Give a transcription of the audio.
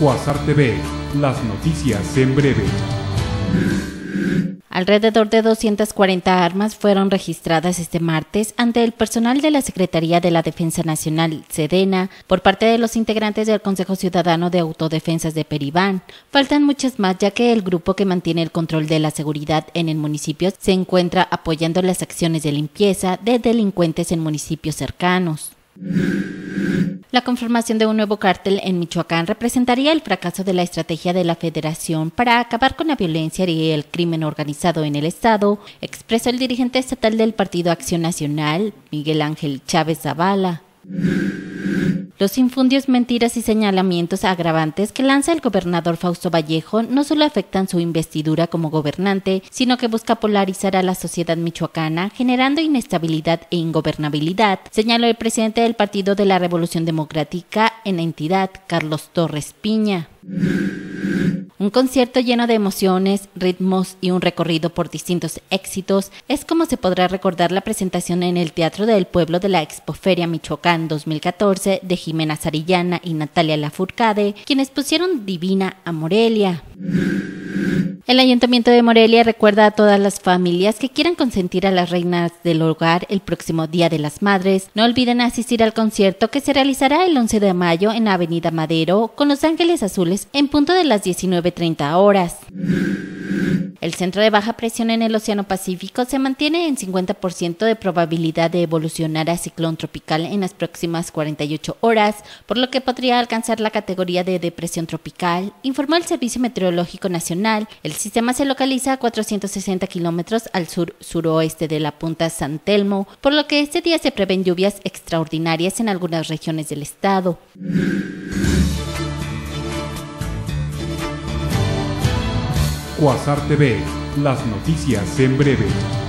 Quasar TV, las noticias en breve. Alrededor de 240 armas fueron registradas este martes ante el personal de la Secretaría de la Defensa Nacional, SEDENA, por parte de los integrantes del Consejo Ciudadano de Autodefensas de Peribán. Faltan muchas más, ya que el grupo que mantiene el control de la seguridad en el municipio se encuentra apoyando las acciones de limpieza de delincuentes en municipios cercanos. La conformación de un nuevo cártel en Michoacán representaría el fracaso de la estrategia de la Federación para acabar con la violencia y el crimen organizado en el estado, expresó el dirigente estatal del Partido Acción Nacional, Miguel Ángel Chávez Zavala. Los infundios, mentiras y señalamientos agravantes que lanza el gobernador Fausto Vallejo no solo afectan su investidura como gobernante, sino que busca polarizar a la sociedad michoacana, generando inestabilidad e ingobernabilidad, señaló el presidente del Partido de la Revolución Democrática en la entidad, Carlos Torres Piña. Un concierto lleno de emociones, ritmos y un recorrido por distintos éxitos es como se podrá recordar la presentación en el Teatro del Pueblo de la Expoferia Michoacán 2014 de Jimena Sarillana y Natalia Lafourcade, quienes pusieron divina a Morelia. El Ayuntamiento de Morelia recuerda a todas las familias que quieran consentir a las reinas del hogar el próximo Día de las Madres. No olviden asistir al concierto que se realizará el 11 de mayo en la Avenida Madero con Los Ángeles Azules en punto de las 19:30 horas. El centro de baja presión en el Océano Pacífico se mantiene en 50% de probabilidad de evolucionar a ciclón tropical en las próximas 48 horas, por lo que podría alcanzar la categoría de depresión tropical, informó el Servicio Meteorológico Nacional. El sistema se localiza a 460 kilómetros al sur-suroeste de la punta San Telmo, por lo que este día se prevén lluvias extraordinarias en algunas regiones del estado. Quasar TV, las noticias en breve.